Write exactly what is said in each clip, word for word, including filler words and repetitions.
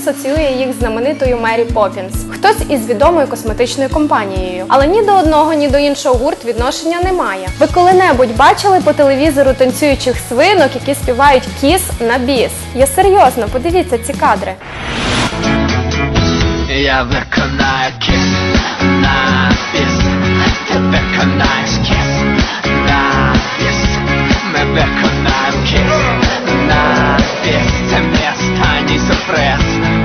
асоціює їх з знаменитою Мері Поппінс, хтось із відомою косметичною компанією. Але ні до одного, ні до іншого гурт відношення не має. Ви коли-небудь бачили по телевізору танцюючих свинок, які співають «Kiss» на біс? Я серйозно, подивіться ці кадри. Я виконаю кіс на біс, ти виконаєш кіс на біс, ми виконаємо кіс на біс, це мій останній сюрприз.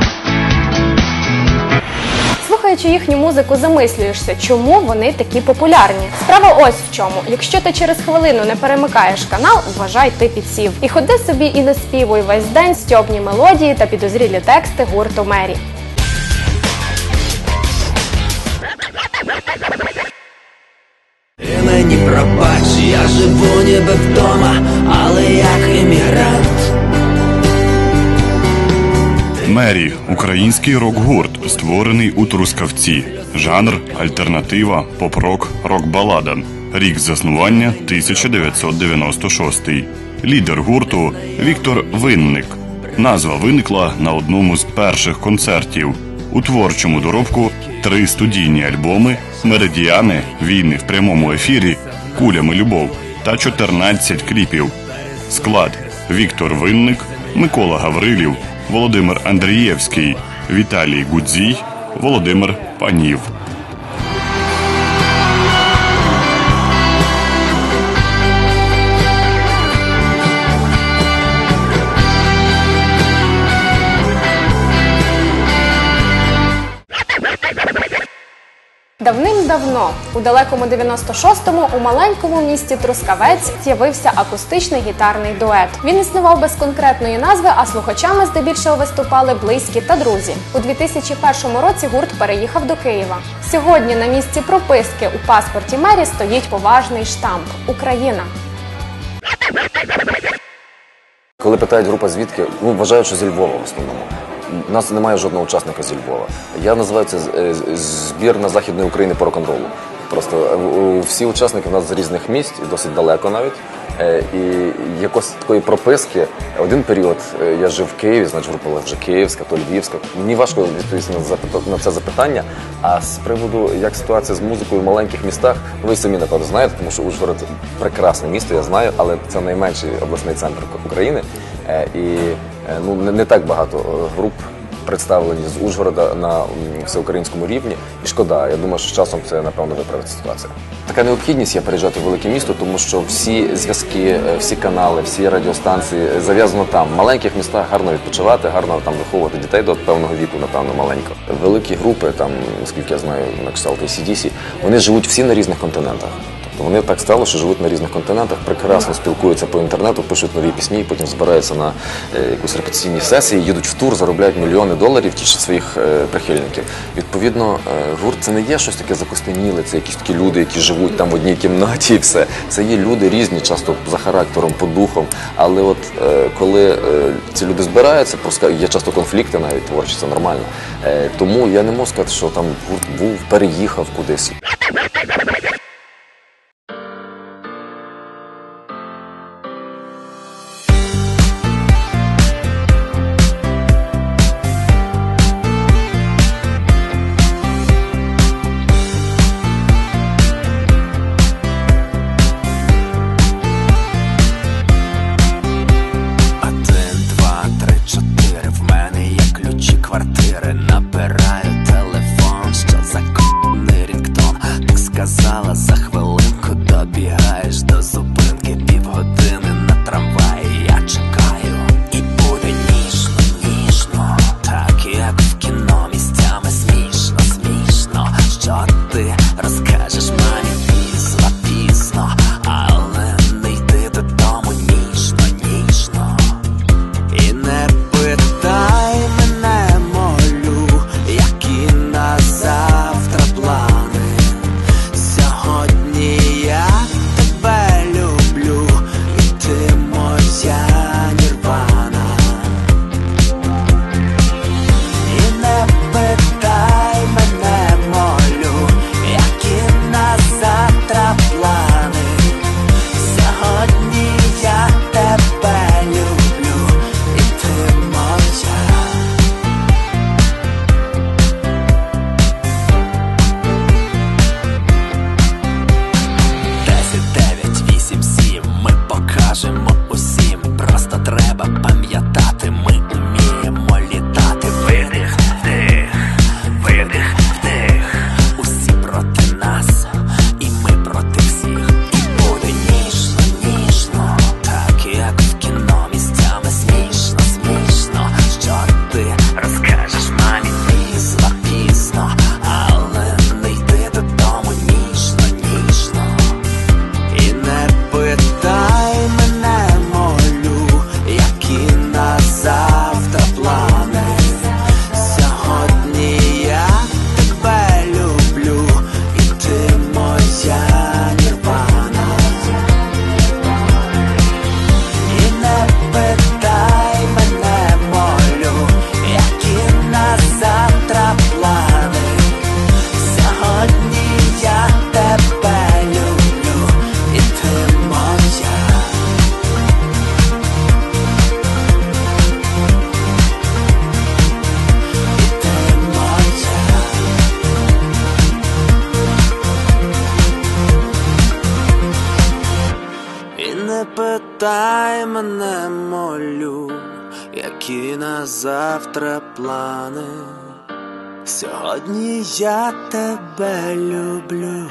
Слухаючи їхню музику, замислюєшся, чому вони такі популярні. Справа ось в чому. Якщо ти через хвилину не перемикаєш канал, вважай, ти підсів. І ходи собі і наспівуй весь день стьобні мелодії та підозрілі тексти гурту Мері. І мені пробач, я живу ніби вдома, але як іммігрант. Мері – український рок-гурт, створений у Трускавці. Жанр – альтернатива, поп-рок, рок-балада. Рік заснування – тисяча дев'ятсот дев'яносто шостий. Лідер гурту – Віктор Винник. Назва виникла на одному з перших концертів. У творчому доробку три студійні альбоми, меридіани, війни в прямому ефірі, кулями любов та чотирнадцять кліпів. Склад – Віктор Винник, Микола Гаврилів, Володимир Андрієвський, Віталій Гудзій, Володимир Панів. Давним-давно, у далекому дев'яносто шостому, у маленькому місті Трускавець з'явився акустичний гітарний дует. Він існував без конкретної назви, а слухачами здебільшого виступали близькі та друзі. У дві тисячі першому році гурт переїхав до Києва. Сьогодні на місці прописки у паспорті Мері стоїть поважний штамп – Україна. Коли питають група звідки, ну, вважають, що зі Львова в основному. У нас немає жодного учасника зі Львова. Я називаю це збірна Західної України по рок-н-ролу. Просто всі учасники в нас з різних місць, досить далеко навіть. І якось такої прописки, один період я жив в Києві, значить група вже київська, то львівська. Мені важко відповісти на це запитання. А з приводу, як ситуація з музикою в маленьких містах, ви самі, напевно, знаєте, тому що Ужгород – прекрасне місто, я знаю, але це найменший обласний центр України. І ну, не так багато груп представлені з Ужгорода на всеукраїнському рівні. І шкода, я думаю, що з часом це, напевно, виправиться ситуація. Така необхідність є переїжджати в велике місто, тому що всі зв'язки, всі канали, всі радіостанції зав'язано там. В маленьких містах гарно відпочивати, гарно там виховувати дітей до певного віку, напевно, маленького. Великі групи, там, наскільки я знаю, на кшталт ей сі ді сі, вони живуть всі на різних континентах. Вони так стало, що живуть на різних континентах, прекрасно спілкуються по інтернету, пишуть нові пісні, потім збираються на е, якусь репетиційні сесії, їдуть в тур, заробляють мільйони доларів, тішать своїх е, прихильників. Відповідно, е, гурт це не є щось таке закостеніле, це якісь такі люди, які живуть там в одній кімнаті і все. Це є люди різні, часто за характером, по духам, але от е, коли е, ці люди збираються, є часто конфлікти навіть творчі, це нормально. Е, тому я не можу сказати, що там гурт був, переїхав кудись. За хвилинку добігаєш до зупинки, півгодини на трамваї я чекаю. І буде ніжно, ніжно, так як в кіно, місцями смішно, смішно. Що ти розкажеш мені пізно, пізно, але не йди додому ніжно, ніжно. І не питай мене, молю, які на завтра плани. Сьогодні я розкажеш мамі пізно, пізно, але не йди додому ніжно, ніжно. І не питай мене, молю, які на завтра плани. Сьогодні я тебе люблю, і ти моя нірвана. І не питай мене, молю, які на завтра плани. Сьогодні я тебе люблю, і ти моя. І ти моя. І не питай мене, молю, які на завтра плани. Сьогодні я тебе люблю.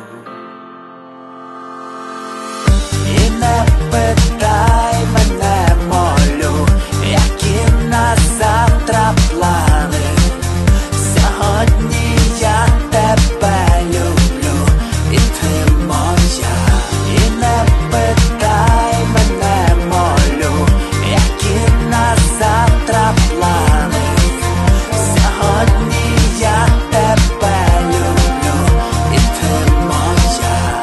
І не питай мене, молю, які на завтра плани. Сьогодні я тебе люблю, і ти моя. І не питай мене, молю, які на завтра плани. Сьогодні я тебе люблю, і ти моя.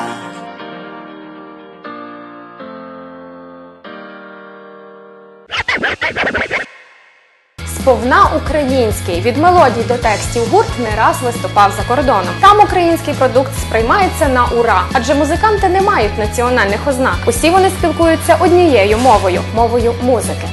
Сповна український. Від мелодій до текстів гурт не раз виступав за кордоном. Там український продукт сприймається на ура, адже музиканти не мають національних ознак. Усі вони спілкуються однією мовою – мовою музики.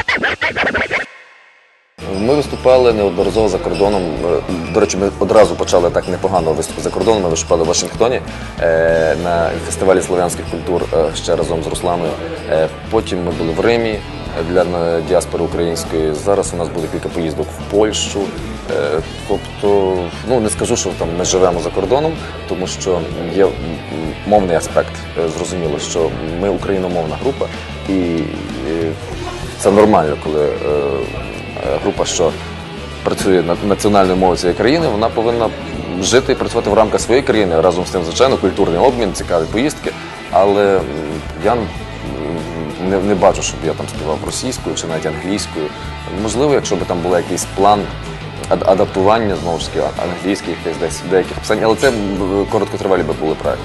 Ми виступали неодноразово за кордоном. До речі, ми одразу почали так непогано виступи за кордоном. Ми виступали в Вашингтоні е, на фестивалі слов'янських культур е, ще разом з Русланою. Е, потім ми були в Римі для е, діаспори української. Зараз у нас буде кілька поїздок в Польщу. Е, тобто, ну не скажу, що там ми живемо за кордоном, тому що є мовний аспект. Е, зрозуміло, що ми україномовна група, і е, це нормально, коли е, група, що працює над національною мовою цієї країни, вона повинна жити і працювати в рамках своєї країни. Разом з тим, звичайно, культурний обмін, цікаві поїздки. Але я не, не бачу, щоб я там співав російською чи навіть англійською. Можливо, якщо б там був якийсь план адаптування, знову ж таки, англійських десь деяких писань, але це короткотривалі би були проекти.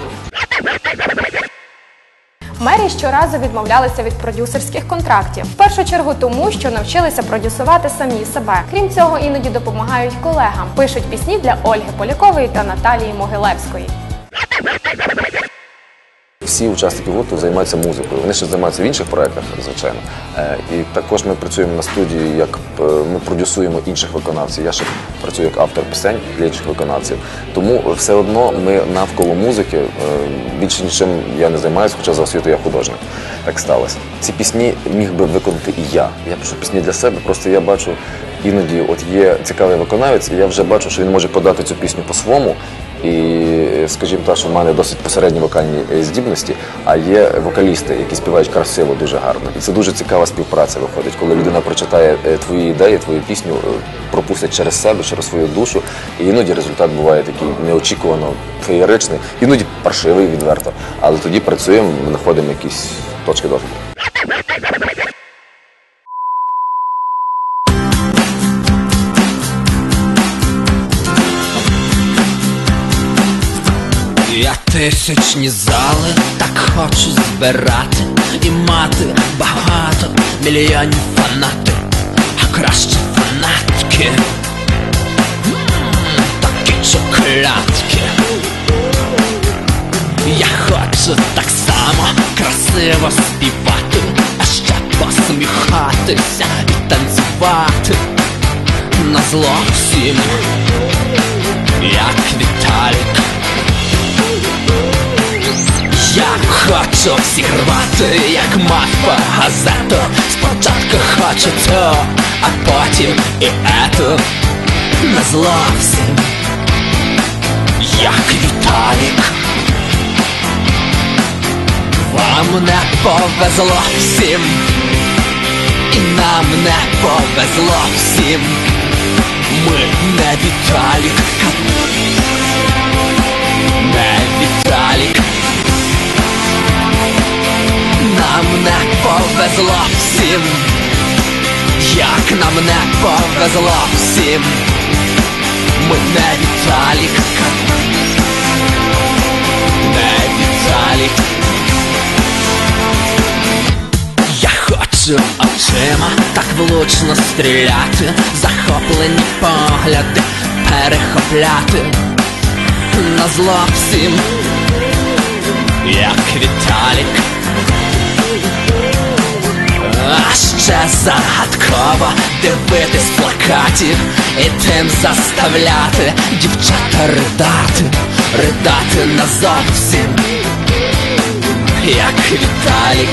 Мері щоразу відмовлялися від продюсерських контрактів. В першу чергу тому, що навчилися продюсувати самі себе. Крім цього, іноді допомагають колегам. Пишуть пісні для Ольги Полякової та Наталії Могилевської. Всі учасники гурту займаються музикою. Вони ще займаються в інших проєктах, звичайно. І також ми працюємо на студії, як ми продюсуємо інших виконавців. Я ще працюю як автор пісень для інших виконавців. Тому все одно ми навколо музики більше нічим я не займаюся, хоча за освітою я художник. Так сталося. Ці пісні міг би виконати і я. Я пишу пісні для себе, просто я бачу, іноді от є цікавий виконавець, і я вже бачу, що він може подати цю пісню по-своєму. І, скажімо так, що в мене досить посередні вокальні здібності, а є вокалісти, які співають красиво, дуже гарно. І це дуже цікава співпраця виходить, коли людина прочитає твої ідеї, твою пісню, пропустить через себе, через свою душу, і іноді результат буває такий неочікувано феєричний, іноді паршивий відверто, але тоді працюємо, знаходимо якісь точки дотику. Я тисячні зали так хочу збирати і мати багато мільйонів фанатів, а краще фанатки, М-м, такі чоколядки. Я хочу так само красиво співати, а ще посміхатися і танцювати на зло всім, як Віталік. Я хочу всіх рвати, як мавпа газету. Спочатку хочу то, а потім і ето. Не зловсім, як Віталік. Вам не повезло всім, і нам не повезло всім. Ми не Віталік, не Віталік. Нам не повезло всім, як нам не повезло всім. Ми не Віталік, не Віталік. Я хочу очима так влучно стріляти, захоплені погляди перехопляти назло всім, як Віталік. А ще загадково дивитись плакатів і тим заставляти дівчата ридати, ридати назовсім, як Віталік.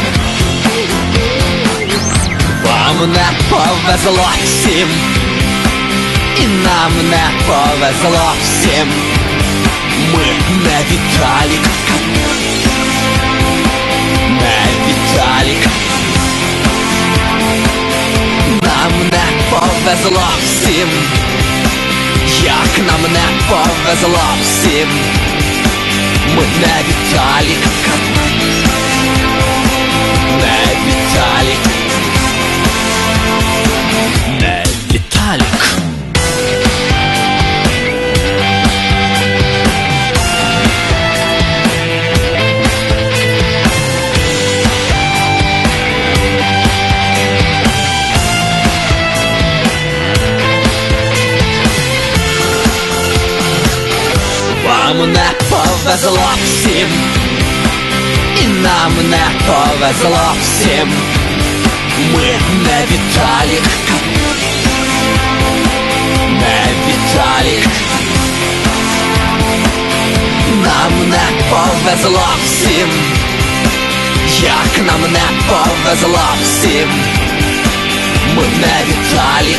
Вам не повезло всім, і нам не повезло всім. Ми не Віталік, не Віталік. Нам не повезло всім, як нам не повезло всім. Ми не Віталік, не Віталік, не Віталік. Вам не повезло всім, і нам не повезло всім. Ми не Віталік, не Віталік. Нам не повезло всім, як нам не повезло всім. Ми не Віталік,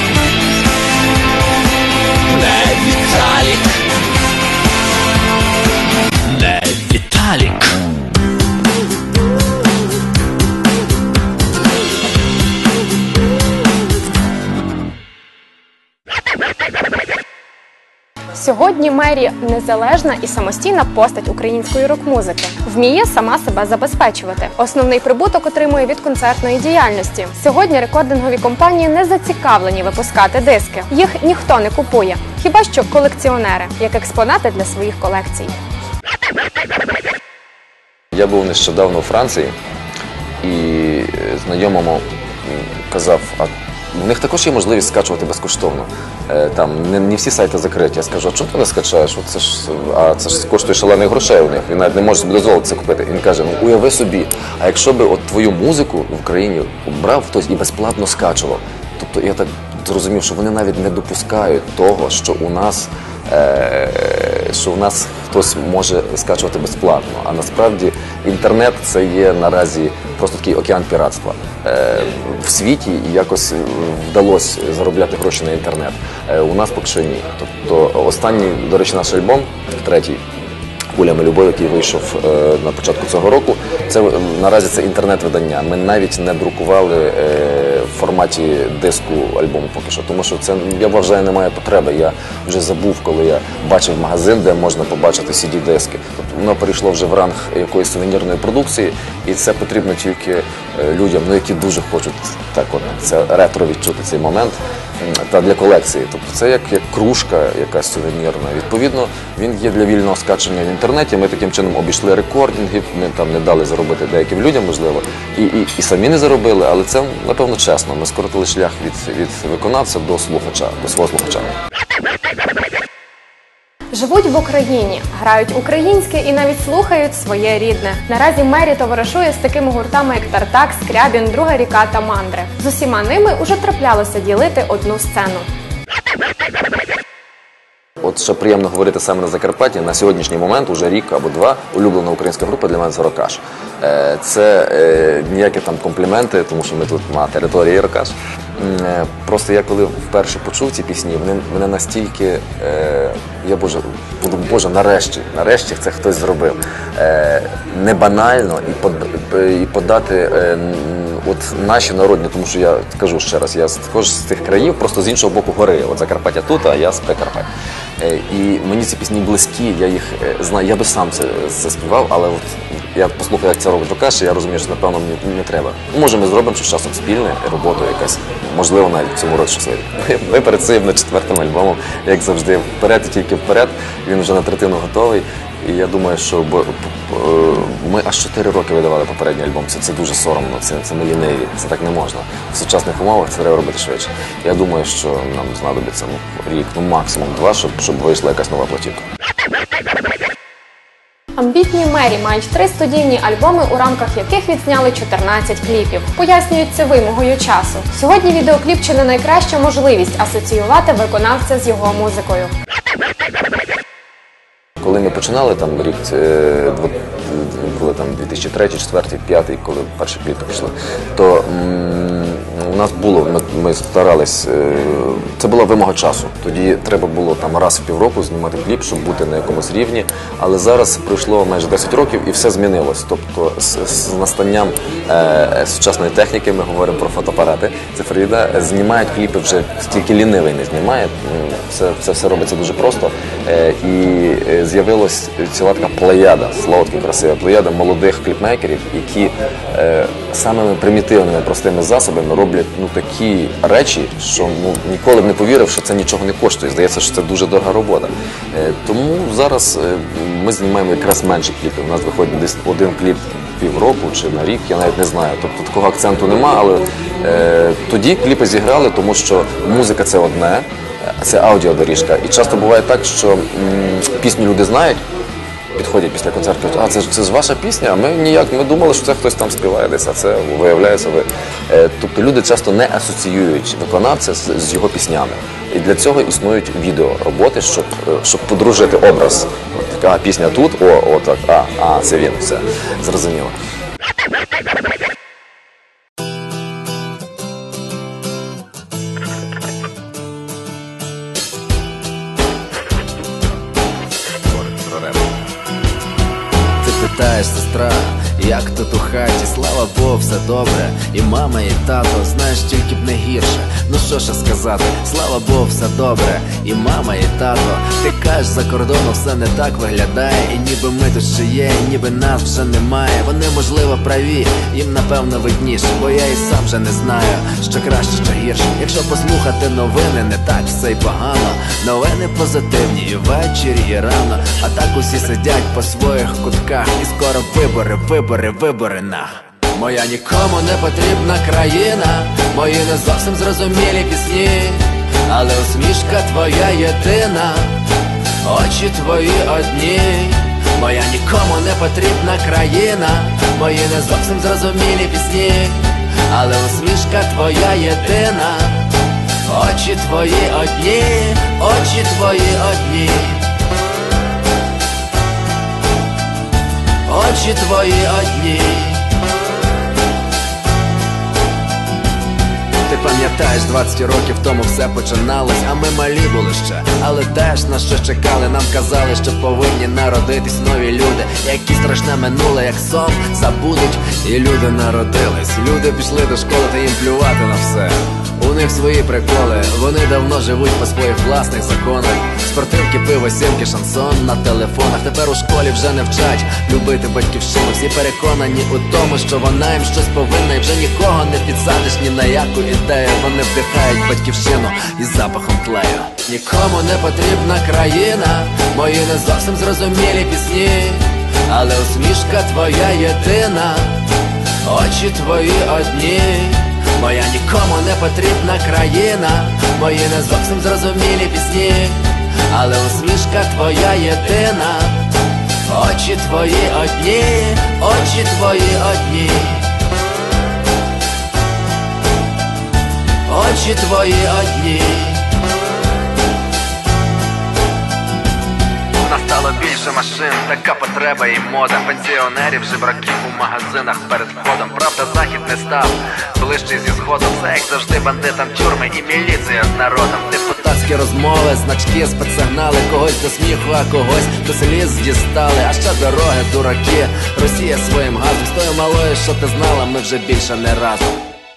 не Віталік, не Віталік. Сьогодні Мері – незалежна і самостійна постать української рок-музики. Вміє сама себе забезпечувати. Основний прибуток отримує від концертної діяльності. Сьогодні рекордингові компанії не зацікавлені випускати диски. Їх ніхто не купує. Хіба що колекціонери, як експонати для своїх колекцій. Я був нещодавно у Франції і знайомому казав, а у них також є можливість скачувати безкоштовно. Там не, не всі сайти закриті. Я скажу, а чому ти не скачаєш? Це ж, а це ж коштує шалених грошей у них. Він навіть не може собі дозволити це купити. Він каже, ну уяви собі, а якщо б от твою музику в Україні брав хтось і безплатно скачував. Тобто я так зрозумів, що вони навіть не допускають того, що у нас е, що у нас хтось може скачувати безплатно. А насправді інтернет – це є наразі просто такий океан піратства. Е, в світі якось вдалося заробляти гроші на інтернет. Е, у нас поки що ні. Тобто останній, до речі, наш альбом, третій, «Кулями любові», який вийшов е, на початку цього року, це наразі це інтернет-видання. Ми навіть не друкували е, в форматі диску альбому поки що, тому що це, я вважаю, немає потреби. Я вже забув, коли я бачив магазин, де можна побачити сі ді-диски. Тобто воно перейшло вже в ранг якоїсь сувенірної продукції, і це потрібно тільки е, людям, ну, які дуже хочуть так от, це ретро відчути цей момент, та для колекції. Тобто це як, як кружка якась сувенірна. Відповідно, він є для вільного скачання в інтернеті. Ми таким чином обійшли рекординги, ми там не дали заробити деяким людям, можливо, і, і, і самі не заробили, але це, напевно, чесно. Ми скоротили шлях від, від виконавця до слухача, до свого слухача. Живуть в Україні, грають українське і навіть слухають своє рідне. Наразі Мері товаришує з такими гуртами, як Тартак, Скрябін, Друга ріка та Мандри. З усіма ними уже траплялося ділити одну сцену. От що приємно говорити саме на Закарпатті, на сьогоднішній момент, уже рік або два, улюблена українська група для мене – це Рокаш. Це е, ніякі там компліменти, тому що ми тут на території Рокаш. Е, просто я коли вперше почув ці пісні, вони мене настільки, е, я боже, подумав, боже, нарешті, нарешті це хтось зробив. Е, не банально і, под, і подати е, от наші народні, тому що я кажу ще раз, я також з тих країв, просто з іншого боку гори. От Закарпаття тут, а я з Прикарпаття. Е, І мені ці пісні близькі, я їх е, знаю, я би сам це, це співав, але от я послухав, як це робить Джокаш, і я розумію, що напевно мені не треба. Ну, може, ми зробимо щось часом спільне, роботу якась, можливо, навіть в цьому році щось вийде. Ми працюємо над четвертим альбомом, як завжди, вперед і тільки вперед. Він вже на третину готовий. І я думаю, що бо, ми аж чотири роки видавали попередній альбом. Це, це дуже соромно, це, це ми ліниві, це так не можна. В сучасних умовах це треба робити швидше. Я думаю, що нам знадобиться ну, рік, ну максимум два, щоб, щоб вийшла якась нова платівка. Амбітні Мері мають три студійні альбоми, у рамках яких відзняли чотирнадцять кліпів. Пояснюють це вимогою часу. Сьогодні відеокліп чи не найкраща можливість асоціювати виконавця з його музикою. Коли ми починали, там рік, е, дво- коли там дві тисячі третій, дві тисячі четвертий, дві тисячі п'ятий, коли перші кліпи пішли, то м, у нас було, ми, ми старались, е, це була вимога часу. Тоді треба було там раз в півроку знімати кліп, щоб бути на якомусь рівні. Але зараз пройшло майже десять років і все змінилось. Тобто з, з настанням е, сучасної техніки, ми говоримо про фотоапарати, цифрові, да, знімають кліпи вже тільки лінивий не знімає. Це, це все робиться дуже просто. Е, і е, з'явилась ціла така плеяда, слово таке красиве, плеяда молодих кліпмейкерів, які е, самими примітивними, простими засобами роблять ну, такі речі, що ну, ніколи б не повірив, що це нічого не коштує. Здається, що це дуже дорога робота. Е, тому зараз е, ми знімаємо якраз менші кліпи. У нас виходить десь один кліп півроку чи на рік, я навіть не знаю. Тобто такого акценту нема, але е, тоді кліпи зіграли, тому що музика – це одне, це аудіодоріжка. І часто буває так, що м, пісню люди знають, підходять після концерту, кажуть, а це, це ж ваша пісня, а ми ніяк, ми думали, що це хтось там співає десь, а це виявляється ви. Е, тобто люди часто не асоціюють виконавця з, з його піснями. І для цього існують відеороботи, щоб, щоб подружити образ. От така пісня тут, о, о, так, а, а, це він, все, зрозуміло. Питаєш, сестра, як тут у хаті, слава Богу, все добре. І мама, і тато, знаєш, тільки б не гірше. Ну що ж сказати, слава Богу, все добре. І мама, і тато, ти кажеш, за кордоном все не так виглядає. І ніби ми тут ще є, і ніби нас вже немає. Вони, можливо, праві, їм напевно видніше, бо я і сам вже не знаю, що краще, що гірше. Якщо послухати новини, не так все й погано. Новини позитивні і ввечері, і рано. А так усі сидять по своїх кутках. І скоро вибори, вибори, вибори на. Моя нікому не потрібна країна, мої не зовсім зрозумілі пісні, але усмішка твоя єдина, очі твої одні. Моя нікому не потрібна країна, мої не зовсім зрозумілі пісні, але усмішка твоя єдина, очі твої одні, очі твої одні. Очі твої одні. Ти пам'ятаєш, двадцять років тому все починалось, а ми малі були ще, але теж на що чекали. Нам казали, що повинні народитись нові люди, які страшне минуле, як сон, забудуть. І люди народились, люди пішли до школи, та їм плювати на все. У них свої приколи, вони давно живуть по своїх власних законах. Спортивки, пиво, сімки, шансон на телефонах. Тепер у школі вже не вчать любити батьківщину. Всі переконані у тому, що вона їм щось повинна, і вже нікого не підсадиш ні на яку ідею. Вони вдихають батьківщину із запахом тлею. Нікому не потрібна країна, мої не зовсім зрозумілі пісні, але усмішка твоя єдина, очі твої одні. Моя нікому не потрібна країна, мої не зовсім зрозумілі пісні, але усмішка твоя єдина, очі твої одні, очі твої одні, очі твої одні. Настало більше машин, така потреба і мода пенсіонерів, жебраків у магазинах перед входом. Правда, захід не став ближче зі сходом. Все як завжди, бандитам тюрми і міліція з народом. Депутатські розмови, значки, спецсигнали, когось до сміху, а когось до сліз дістали. А ще дороги, дураки, Росія своїм газом. З тою малою, що ти знала, ми вже більше не разом.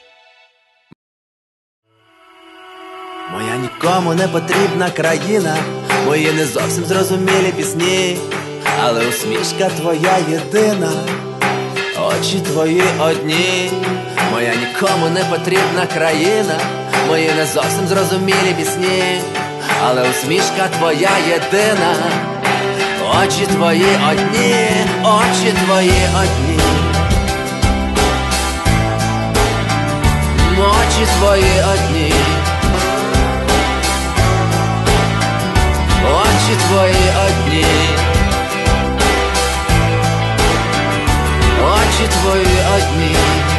Моя нікому не потрібна країна, мої не зовсім зрозумілі пісні, але усмішка твоя єдина, очі твої одні. Моя нікому не потрібна країна, мої не зовсім зрозумілі пісні, але усмішка твоя єдина, очі твої одні, очі твої одні, очі твої одні. Очі твої одні, очі твої одні.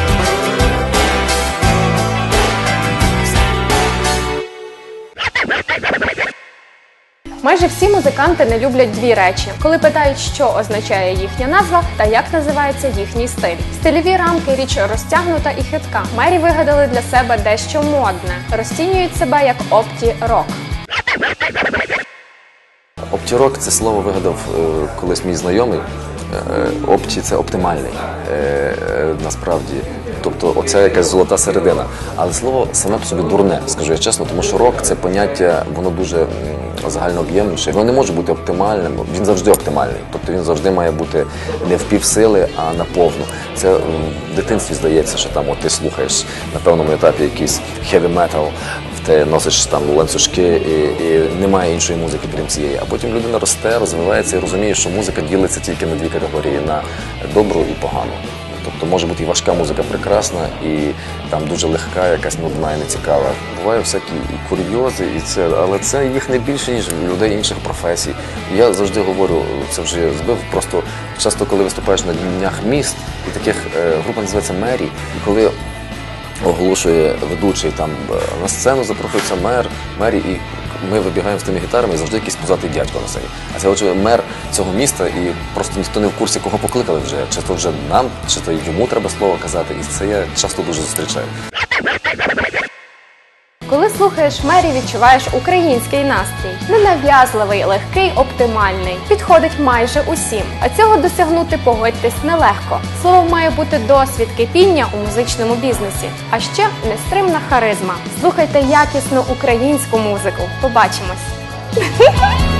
Майже всі музиканти не люблять дві речі, коли питають, що означає їхня назва та як називається їхній стиль. Стильові рамки – річ розтягнута і хитка. Мері вигадали для себе дещо модне. Розцінюють себе як опті-рок. Опті-рок – це слово вигадав е, колись мій знайомий. Е, опті – це оптимальний, е, е, насправді. Тобто оця якась золота середина. Але слово саме по собі дурне, скажу я чесно, тому що рок – це поняття, воно дуже м, загальнооб'ємніше. Воно не може бути оптимальним, він завжди оптимальний. Тобто він завжди має бути не в півсили, а наповну. Це м, в дитинстві здається, що там от ти слухаєш на певному етапі якийсь heavy metal, ти носиш там ланцюжки і, і немає іншої музики, крім цієї. А потім людина росте, розвивається і розуміє, що музика ділиться тільки на дві категорії – на добру і погану. Тобто може бути і важка музика прекрасна, і там дуже легка, якась нудна і нецікава. Бувають всякі і курйози, і це, але це їх не більше, ніж людей інших професій. Я завжди говорю, це вже збив, просто часто, коли виступаєш на днях міст, і таких е, група називається «Мері», і коли оголошує ведучий, там на сцену запрошується мер, мері, і ми вибігаємо з тими гітарами, і завжди якийсь пузатий дядько на сцені. А це отже мер цього міста, і просто ніхто не в курсі, кого покликали вже. Чи то вже нам, чи то йому треба слово казати. І це я часто дуже зустрічаю. Коли слухаєш Мері, відчуваєш український настрій. Ненав'язливий, легкий, оптимальний. Підходить майже усім. А цього досягнути, погодьтесь, нелегко. Слово має бути досвід кипіння у музичному бізнесі. А ще нестримна харизма. Слухайте якісну українську музику. Побачимось!